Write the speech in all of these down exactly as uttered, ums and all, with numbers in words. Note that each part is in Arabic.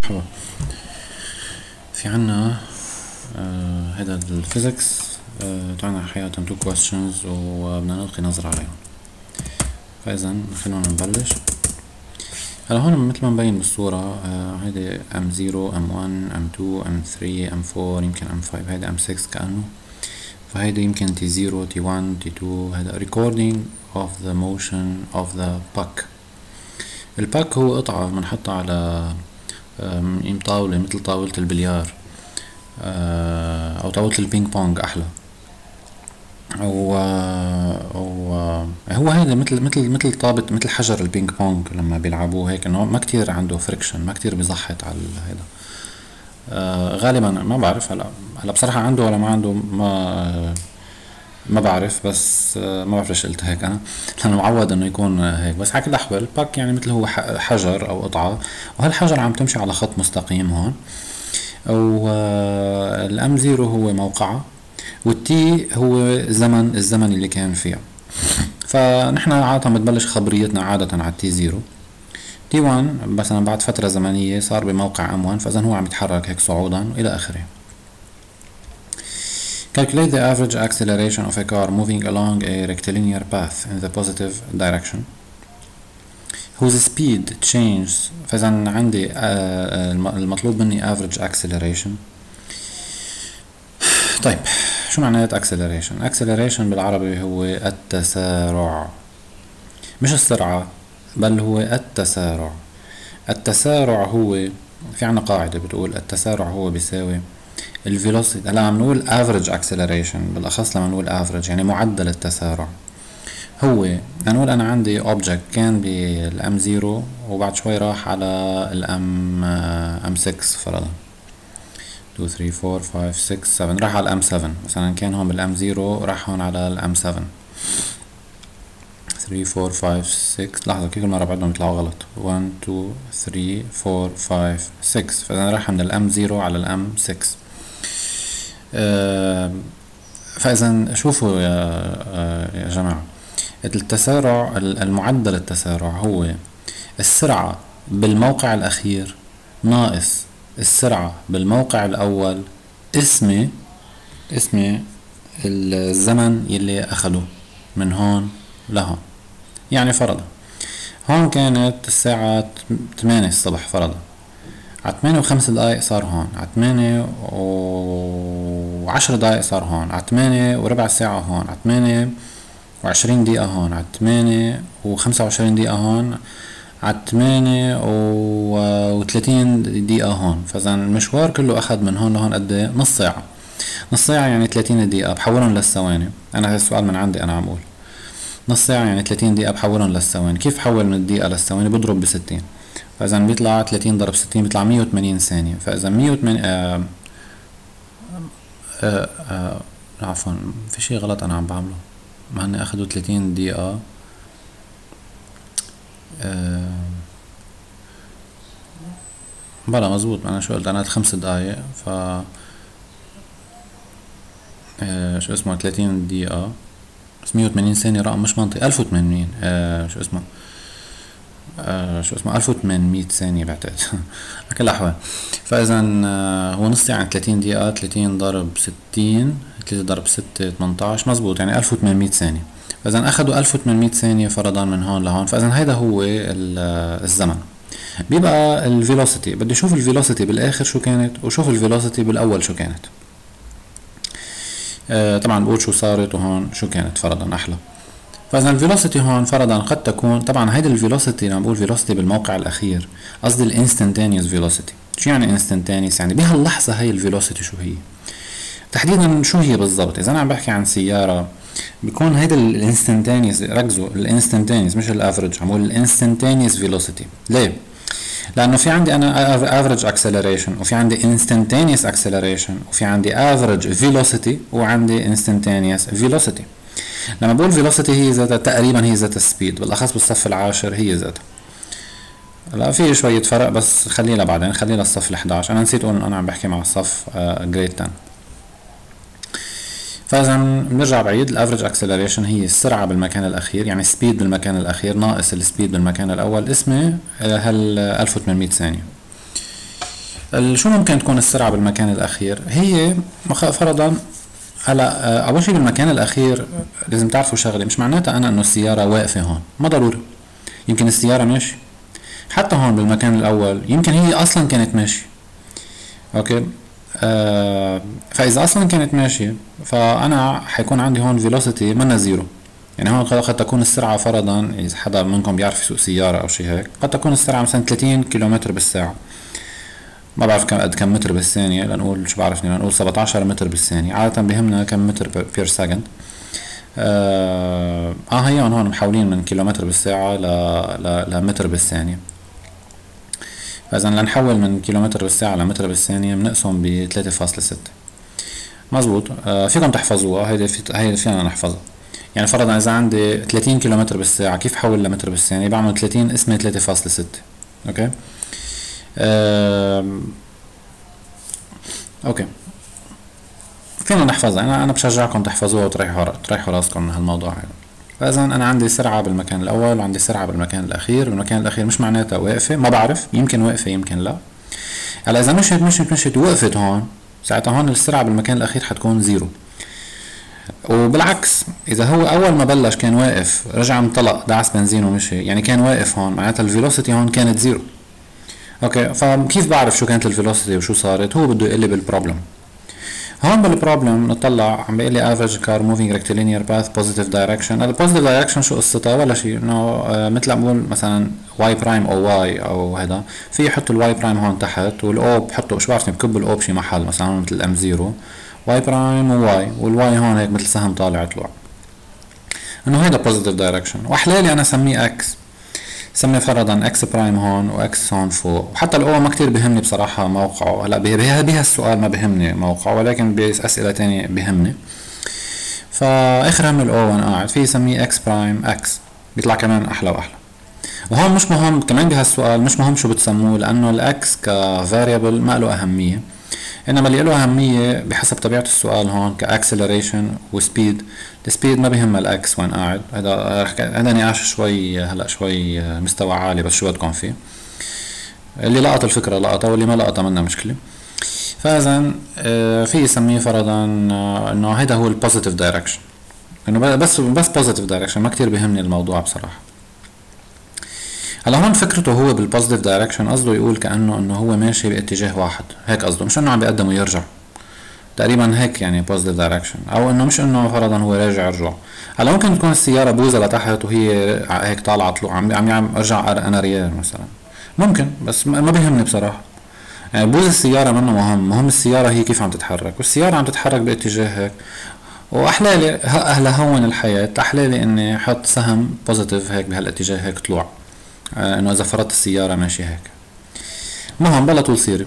مرحبا. في عنا آه هذا الفيزيكس آه تعالى حياتاً تو questions وبدنا نلقي نظرة عليهم. فإذا خلونا نبلش. هلا هون مثل ما مبين بالصورة آه هيدي ام زيرو ام ون ام تو ام ثري ام فور يمكن ام فايف، هيدي ام سكس كأنه، فهيدي يمكن تي زيرو تي ون تي تو. هذا recording of the motion of the puck. الباك هو قطعة بنحطها على من طاولة مثل طاولة البليار أو طاولة البينج بونج أحلى، أو أو هو هذا مثل مثل مثل طابة مثل حجر البينج بونج لما بيلعبوه هيك، إنه ما كتير عنده فريكشن، ما كتير بيزحط على هذا. آه غالبا ما بعرف هلا هلا بصراحة عنده ولا ما عنده، ما ما بعرف، بس ما بعرف ليش قلت هيك انا، لانه معود انه يكون هيك. بس على كل الاحوال الباك يعني مثل هو حجر او قطعة، وهالحجر عم تمشي على خط مستقيم هون، والام زيرو هو موقعها، والتي هو زمن الزمن اللي كان فيها. فنحن عادة بتبلش خبريتنا عادة على التي زيرو. تي ون مثلا بعد فترة زمنية صار بموقع ام ون، فاذا هو عم يتحرك هيك صعودا الى اخره. Calculate the average acceleration of a car moving along a rectilinear path in the positive direction whose speed changes. فإذا عندي المطلوب مني average acceleration. طيب شو معنى acceleration؟ acceleration بالعربي هو التسارع، مش السرعة بل هو التسارع. التسارع هو في عنا قاعدة بتقول التسارع هو بيساوي الفيلوسيتي. هلا عم نقول average acceleration بالاخص، لما نقول average يعني معدل التسارع. هو نقول انا عندي object كان بالام زيرو وبعد شوي راح على الام ام سكس فرضا، تو ثري فور فايف سكس سفن، راح على الام سفن مثلا. كان هون بالام زيرو راح هون على الام سفن، ثري فور فايف سكس. لحظة كيف كل مرة بعدهم يطلعوا غلط، ون تو ثري فور فايف سكس. فاذا راح من الام زيرو على الام سكس. فإذا شوفوا يا يا جماعة، التسارع المعدل التسارع هو السرعة بالموقع الأخير ناقص السرعة بالموقع الأول اسمه اسمه الزمن يلي أخده من هون لهون. يعني فرضا هون كانت الساعة ثمانية الصبح فرضا، على ثمانية وخمس دقايق صار هون، على ثمانية وعشر دقايق صار هون، على ثمانية وربع ساعة هون، على ثمانية وعشرين دقيقة هون، على ثمانية وخمسة وعشرين دقيقة هون، على ثمانية وثلاثين دقيقة هون. فإذا المشوار كله أخذ من هون لهون قد ايه؟ نص ساعة. نص ساعة يعني ثلاثين دقيقة بحولهم للثواني. أنا هذا السؤال من عندي أنا عم أقول نص ساعة يعني ثلاثين دقيقة بحولهم للثواني. كيف بحول من الدقيقة للثواني؟ بضرب بستين. فإذا بيطلع ثلاثين ضرب ستين بيطلع مية وثمانين ثانية. فإذا مية وثمانين آه آه آه عفوا في شي غلط أنا عم بعمله، مع إني أخدوا ثلاثين دقيقة. آه بلا مزبوط، أنا شو قلت؟ أنا خمس دقايق. ف آه شو اسمه ثلاثين دقيقة بس مية وثمانين ثانية رقم مش منطقي. ألف وثمانين آه شو اسمه آه شو اسمه ألف وثمانمية ثانية بعتقد. على كل الأحوال فإذا آه هو نص يعني ثلاثين دقيقة، ثلاثين ضرب ستين، ثلاثة ضرب ستة ثمنتاش مزبوط، يعني ألف وثمانمية ثانية. فإذا أخدوا ألف وثمانمية ثانية فرضا من هون لهون. فإذا هيدا هو الزمن. بيبقى الفيلوسيتي، بدي أشوف الفيلوسيتي بالآخر شو كانت وشوف الفيلوسيتي بالأول شو كانت. آه طبعا بقول شو صارت وهون شو كانت فرضا أحلى. فإذا الفيلوسيتي هون فرضا قد تكون، طبعا هيدي الفيلوسيتي لما بقول فيلوسيتي بالموقع الأخير قصدي الانستنتانيوس فيلوسيتي. شو يعني انستنتانيوس؟ يعني بهاللحظة هي الفيلوسيتي شو هي تحديدا، شو هي بالضبط. إذا أنا عم بحكي عن سيارة بيكون هيدا الانستنتانيوس، ركزوا الانستنتانيوس مش الافريج، عم بقول الانستنتانيوس فيلوسيتي. ليه؟ لأنه في عندي أنا average acceleration وفي عندي instantaneous acceleration وفي عندي average velocity وعندي instantaneous velocity. لما بقول velocity هي ذاتها تقريبا هي ذات السبيد، بالأخص بالصف العاشر هي ذاتها. لا في شوية فرق بس خلينا بعدين، خلينا الصف الحداش. أنا نسيت أقول أنا عم بحكي مع الصف جريد عشرة. فإذا بنرجع بعيد، الافريج اكسلريشن هي السرعة بالمكان الأخير، يعني سبيد بالمكان الأخير ناقص السبيد بالمكان الأول، اسمه هال ألف وثمانمية ثانية. شو ممكن تكون السرعة بالمكان الأخير؟ هي فرضا هلا أول شي بالمكان الأخير لازم تعرفوا شغلة، مش معناتها أنا إنه السيارة واقفة هون، ما ضروري. يمكن السيارة ماشي حتى هون بالمكان الأول، يمكن هي أصلا كانت ماشية. أوكي. آه فإذا أصلا كانت ماشية فأنا حيكون عندي هون فيلوسيتي منا زيرو. يعني هون قد تكون السرعة فرضا، إذا حدا منكم بيعرف يسوق سيارة أو شي هيك، قد تكون السرعة مثلا ثلاثين كيلومتر بالساعة. ما بعرف كم قد كم متر بالثانية، لنقول شو بعرفني، لنقول سبعتاشر متر بالثانية. عادة بيهمنا كم متر بير سكند. آه, اه هي هون محولين من كيلومتر بالساعة ل... ل... لمتر بالثانية. فإذا لنحول من كيلومتر بالساعة لمتر بالثانية بنقسم ب ثلاثة فاصلة ستة. مزبوط. آه فيكم تحفظوها، هيدي في... هيدي فينا نحفظها. يعني فرضا إذا عندي ثلاثين كيلومتر بالساعة، كيف حول لمتر بالثانية؟ بعمل ثلاثين اسمه ثلاثة فاصلة ستة. اوكي. آه... اوكي فينا نحفظها. انا انا بشجعكم تحفظوها وتريحوا تريحوا راسكم من هالموضوع هذا. فاذا انا عندي سرعه بالمكان الاول وعندي سرعه بالمكان الاخير. بالمكان الاخير مش معناتها واقفه، ما بعرف، يمكن واقفه يمكن لا. هلا اذا مشيت مشيت مشيت ووقفت هون، ساعتها هون السرعه بالمكان الاخير حتكون زيرو. وبالعكس اذا هو اول ما بلش كان واقف، رجع انطلق دعس بنزين ومشي، يعني كان واقف هون، معناتها الفيلوسيتي هون كانت زيرو. اوكي. فكيف بعرف شو كانت الفيلوسيتي وشو صارت؟ هو بده يقول لي بالبروبلم. هون بالبروبلم نطلع عم بيقول لي average car moving rectilinear path positive direction. هذا positive direction شو قصتها؟ ولا شيء، انه آه مثل ما بقول مثلا y prime او y او هذا، في يحطوا الواي برايم هون تحت، والاو بحطوا شو بعرفني بكب الاو بشي محل مثلا هون مثل ام زيرو، y برايم وواي، والواي هون هيك مثل سهم طالع طلوع، انه هيدا positive direction. واحلالي انا اسميه x، سمي فرضا اكس برايم هون واكس هون فوق. وحتى الاو ما كتير بهمني بصراحة موقعه، هلا بها بها السؤال ما بهمني موقعه، ولكن بأسئلة تانية بهمني. فاخر هم الاو وانا قاعد في يسميه اكس برايم اكس، بيطلع كمان احلى واحلى. وهون مش مهم كمان بهالسؤال، مش مهم شو بتسموه، لانه الاكس كفاريبل ما له اهمية، انما اللي له اهمية بحسب طبيعة السؤال هون كاكسلريشن وسبيد. السبيد ما بيهم الاكس وين قاعد، هذا هذا نقاش شوي هلا شوي مستوى عالي، بس شو بدكم فيه. اللي لقط الفكرة لقطها، واللي ما لقطها منا مشكلة. فاذا في يسميه فرضا انه هيدا هو البوزيتيف دايركشن، انه بس بس بوزيتيف دايركشن، ما كتير بيهمني الموضوع بصراحة. هلا هون فكرته هو بالبوزيتيف دايركشن، قصده يقول كأنه انه هو ماشي باتجاه واحد، هيك قصده، مش انه عم بيقدم ويرجع تقريبا هيك، يعني بوزيتيف دايركشن، او انه مش انه فرضا هو راجع رجوع. هلا ممكن تكون السيارة بوزة لتحت وهي هيك طالعة طلوع، عم عم عم ارجع انا ريال مثلا، ممكن، بس ما بيهمني بصراحة. يعني بوز السيارة منه مهم، مهم السيارة هي كيف عم تتحرك، والسيارة عم تتحرك باتجاه هيك. واحلالي اهلا هون الحياة، احلالي اني احط سهم بوزيتيف هيك بهالاتجاه هيك طلوع، آه انه اذا فرضت السيارة ماشي هيك. مهم بلا طول سيري.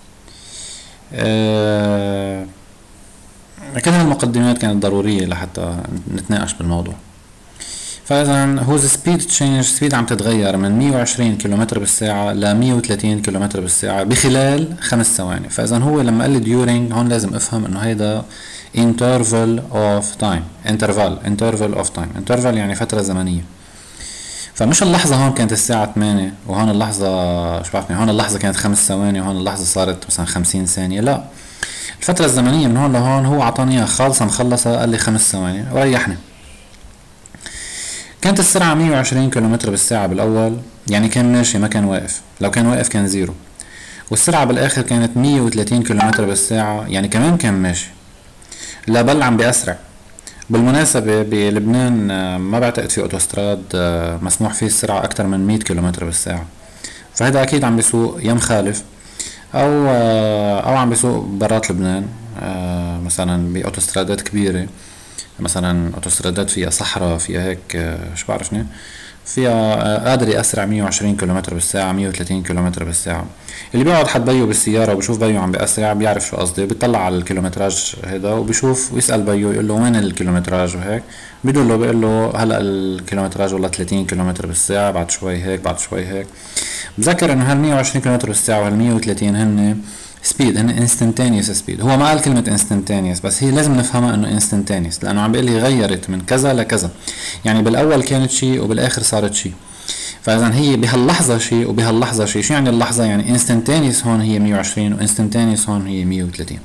آه كل هالمقدمات كانت ضرورية لحتى نتناقش بالموضوع. فاذا هو سبيد تشينج، سبيد عم تتغير من مية وعشرين كيلومتر بالساعة ل مية وثلاثين كيلومتر بالساعة بخلال خمس ثواني. فاذا هو لما قال لي during، هون لازم افهم انه هيدا interval of time، interval interval of time interval يعني فترة زمنية. فمش اللحظة هون كانت الساعة ثمانية وهون اللحظة شو بعرفني، هون اللحظة كانت خمس ثواني وهون اللحظة صارت مثلا خمسين ثانية، لا، الفترة الزمنية من هون لهون هو عطاني اياها خالصة مخلصة، قال لي خمس ثواني وريحني. كانت السرعة مية وعشرين كيلومتر بالساعة بالاول، يعني كان ماشي ما كان واقف، لو كان واقف كان زيرو. والسرعة بالاخر كانت مية وثلاثين كيلومتر بالساعة، يعني كمان كان ماشي، لا بل عم بأسرع. بالمناسبة بلبنان ما بعتقد في اوتوستراد مسموح فيه السرعة اكتر من مية كيلومتر بالساعة. فهذا اكيد عم بيسوق يا مخالف او او عم بيسوق برات لبنان، مثلا باوتوسترادات كبيرة، مثلا اوتوسترادات فيها صحراء فيها هيك شو بعرفني، فيها قادر يأسرع مية وعشرين كيلومتر بالساعة مية وثلاثين كيلومتر بالساعة. اللي بيقعد حد بيو بالسيارة وبشوف بيو عم بيأسرع بيعرف شو قصدي، بيطلع على الكيلومتراج هذا وبشوف ويسأل بيو يقول له وين الكيلومتراج وهيك، بيقول له بيقول له هلا الكيلومتراج والله ثلاثين كيلومتر بالساعة، بعد شوي هيك بعد شوي هيك. بذكر انه هال مية وعشرين كيلومتر بالساعة وهال مية وثلاثين هن سبيد، هن انستنتانيوس سبيد. هو ما قال كلمة انستنتانيوس، بس هي لازم نفهمها انه انستنتانيوس، لانه عم بيقول لي غيرت من كذا لكذا، يعني بالاول كانت شيء وبالاخر صارت شيء. فاذا هي بهاللحظه شيء وبهاللحظه شيء. شو يعني اللحظه؟ يعني instantaneous هون هي مية وعشرين وانستنتانيوس هون هي مية وثلاثين.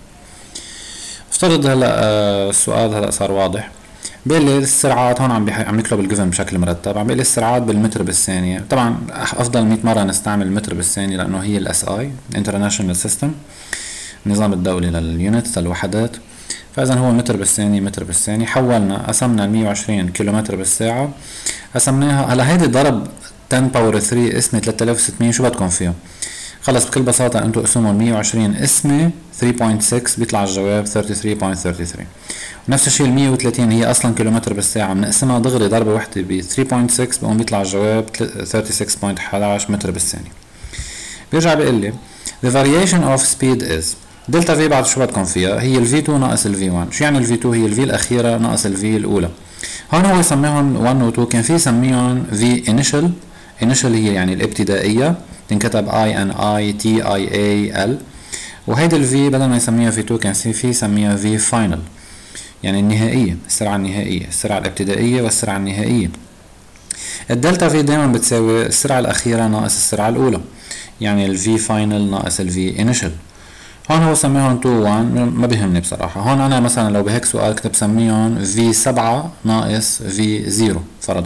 افترض هلا آه السؤال هلا صار واضح. بيقول لي السرعات هون عم عم يكتب الجيفن بشكل مرتب، عم بيقول لي السرعات بالمتر بالثانيه. طبعا افضل مية مره نستعمل المتر بالثانيه لانه هي الاس اي انترناشونال سيستم، النظام الدولي لليونتس للوحدات. فاذا هو متر بالثانيه متر بالثانيه. حولنا قسمنا مية وعشرين كيلومتر بالساعه، قسمناها. هلا هيدي ضرب عشرة باور ثلاثة اسمه ثلاثة آلاف وستمية. شو بدكم فيها؟ خلص بكل بساطة انتو اقسموا مية وعشرين اسمه ثلاثة فاصلة ستة بيطلع الجواب ثلاثة وثلاثين فاصلة ثلاثة وثلاثين. ونفس الشيء ال مية وثلاثين هي اصلا كيلومتر بالساعة، بنقسمها دغري ضربة وحدة ب ثلاثة فاصلة ستة بقوم بيطلع الجواب ثلاثة وثلاثين فاصلة واحد واحد متر بالثانية. بيرجع بيقول لي the variation of speed is دلتا في. بعد شو بدكم فيها؟ هي ال في تو ناقص ال في واحد. شو يعني ال في تو؟ هي ال في الأخيرة ناقص ال في الأولى. هون هو يسميهم واحد و اثنين، كان في يسميهم في initial. initial هي يعني الابتدائية، تنكتب I N I T I A L. وهيدي ال V بدل ما يسميها في تو كان في يسميها في final، يعني النهائية، السرعة النهائية، السرعة الابتدائية والسرعة النهائية. الدلتا في دائما بتساوي السرعة الأخيرة ناقص السرعة الأولى، يعني ال V final ناقص ال V initial. هون هو سميهم اتنين واحد، ما بيهمني بصراحة. هون أنا مثلا لو بهيك سؤال كنت بسميهم في سبعة ناقص في صفر فرضا.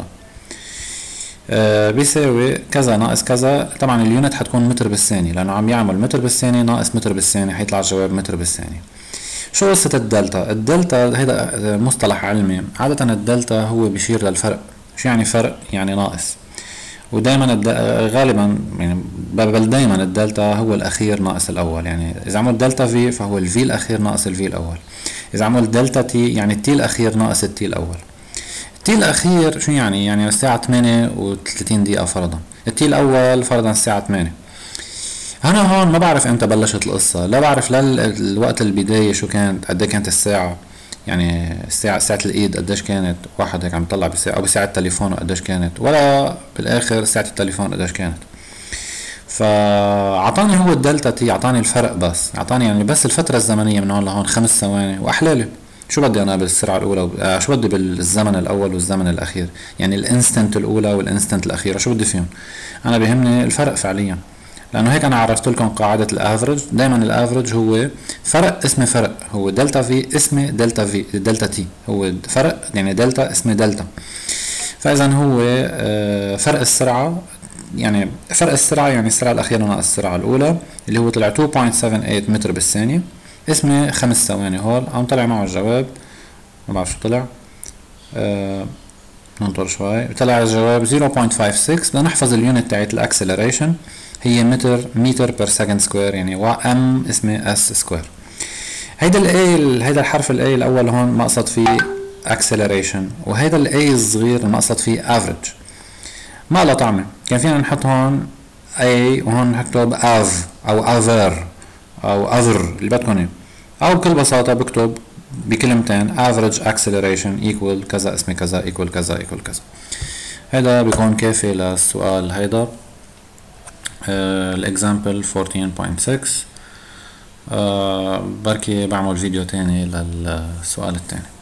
آه بيساوي كذا ناقص كذا. طبعا اليونت حتكون متر بالثانية لأنه عم يعمل متر بالثانية ناقص متر بالثانية، حيطلع الجواب متر بالثانية. شو قصة الدلتا؟ الدلتا هيدا مصطلح علمي. عادة الدلتا هو بيشير للفرق. شو يعني فرق؟ يعني ناقص. ودايما غالبا يعني بل دايما الدلتا هو الأخير ناقص الأول. يعني إذا عمل دلتا في فهو الفي الأخير ناقص الفي الأول. إذا عمل دلتا تي يعني التي الأخير ناقص التي الأول. التي الاخير شو يعني؟ يعني الساعة ثمانية وثلاثين دقيقة فرضا. التي الاول فرضا الساعة ثمانية. انا هون ما بعرف امتى بلشت القصة، لا بعرف لا الوقت البداية شو كانت، قد ايه كانت الساعة، يعني الساعة ساعة الايد قديش كانت، واحد هيك عم يطلع بساعة او بساعة التليفون قديش كانت، ولا بالاخر ساعة التليفون قديش كانت. فاعطاني هو الدلتا تي، اعطاني الفرق بس، اعطاني يعني بس الفترة الزمنية من هون لهون خمس ثواني واحلالي. شو بدي انا بالسرعه الاولى و... آه شو بدي بالزمن الاول والزمن الاخير؟ يعني الانستنت الاولى والانستنت الاخيره شو بدي فيهم؟ انا بيهمني الفرق فعليا، لانه هيك انا عرفت لكم قاعده الافرج. دائما الافرج هو فرق اسمه فرق، هو دلتا في اسمه دلتا في دلتا تي، هو فرق يعني دلتا اسمه دلتا. فاذا هو آه فرق السرعه، يعني فرق السرعه يعني السرعه الاخيره ناقص السرعه الاولى اللي هو طلع اثنين فاصلة سبعة ثمانية متر بالثانيه، اسمه خمس ثواني. هول قام طلع معه الجواب، ما بعرف شو طلع، آه ننطر شوي، طلع الجواب صفر فاصلة خمسة ستة. بدنا نحفظ اليونت تاعت الاكسلريشن هي متر متر بير سكند سكوير، يعني ام اسمه اس سكوير. هيدا الاي، هيدا الحرف الاي الاول هون مقصد فيه اكسلريشن، وهيدا الاي الصغير المقصد فيه افريج. ما له طعمه، كان فينا نحط هون اي وهون نكتب اف او افر او اذر اللي بدكم اياه، او بكل بساطه بكتب بكلمتين average acceleration equal كذا اسمه كذا equal كذا equal كذا. هذا بيكون كافي للسؤال هيدا. الاكزامبل أربعتاشر فاصلة ستة. أه بركي بعمل فيديو تاني للسؤال التاني.